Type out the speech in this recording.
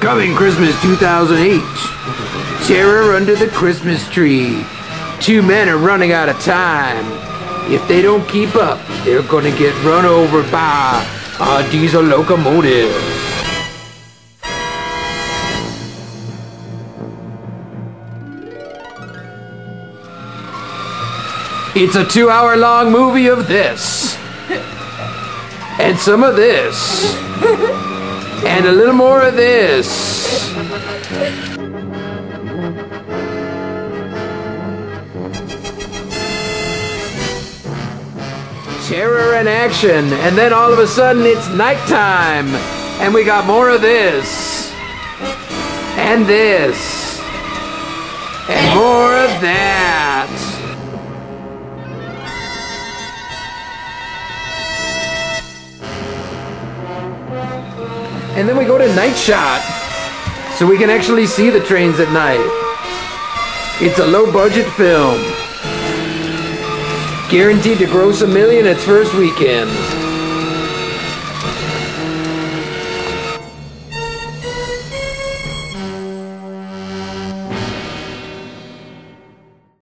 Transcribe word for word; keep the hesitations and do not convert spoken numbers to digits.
Coming Christmas two thousand eight. Terror under the Christmas tree. Two men are running out of time. If they don't keep up, they're gonna get run over by a diesel locomotive. It's a two-hour long movie of this. And some of this. And a little more of this. Terror and action, and then all of a sudden it's nighttime, and we got more of this, and this, and more of that. And then we go to night shot, so we can actually see the trains at night. It's a low-budget film. Guaranteed to gross a million its first weekend.